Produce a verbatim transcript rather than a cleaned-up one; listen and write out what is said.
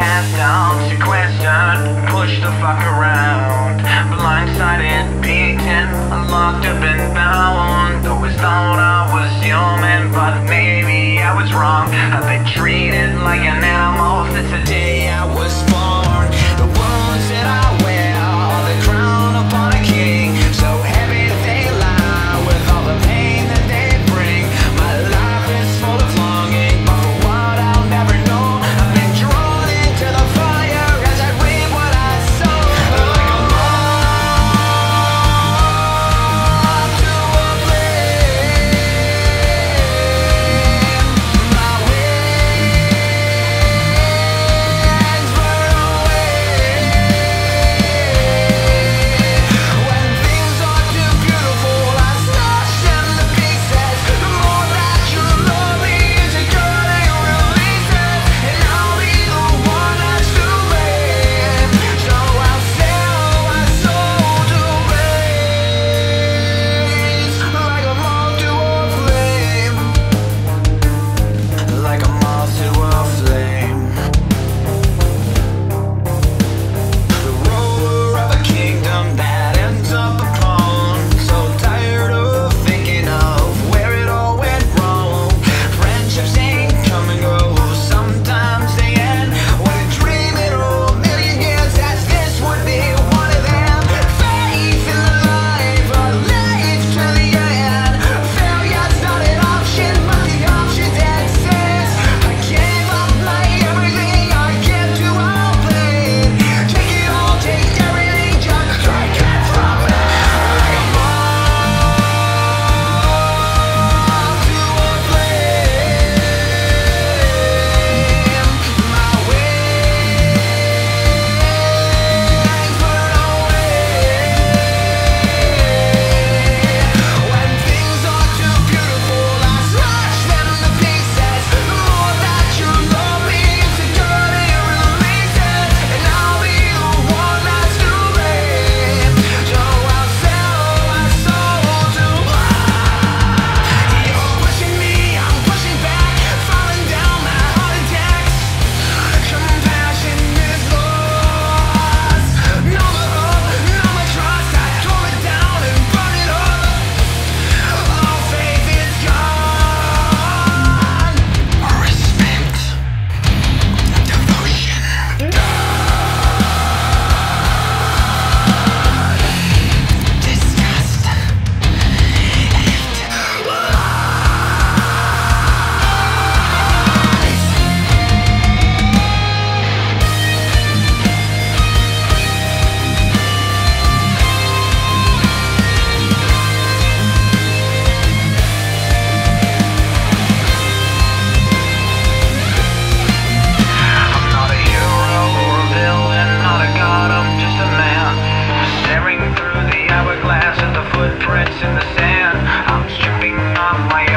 cast down, sequestered, pushed the fuck around. Blindsided, beaten, locked up and bound. Always thought I was human, but maybe I was wrong. I've been treated like an animal since the day I was born. The wounds that I wear are the crown upon a king. So heavy they lie with all the pain that they bring. My life is full of longing, but for what I'll never know. I've been drawn into the fire as I reap what I sow. Like a moth to a flame. My wings burn away. When things are too beautiful, I smash them to pieces. The more that you love me is a cutting releases, and I'll be the one that's to blame. So I'll sell my soul to blaze, like a moth to a flame, like a moth to a flame. The roar of a kingdom that ends up a pawn. So tired of thinking of where it all went wrong. Friendships ain't come and go, sometimes they end. What a dream in a million years as this would be one of them. Faith in the life, a life to the end. Failure's not an option, but the options exist. I gave up my everything, I give to all pain. Take it all, take everything, just take it from me. Like a moth to a flame. My wings burn away. When things are too beautiful, I smash them to pieces. The more that you love me, it's a dirty releases, and I'll be the one that's to blame. So I'll sell my soul to You're pushing me, I'm pushing back, falling down my heart attacks. Compassion is lost. No more hope, no more trust. I tore it down and burn it up. All faith is gone. Respect, devotion, disgust, I'm not a hero or a villain, not a god, I'm just a man. Staring through the hourglass at the footprints in the sand. I'm stripping off my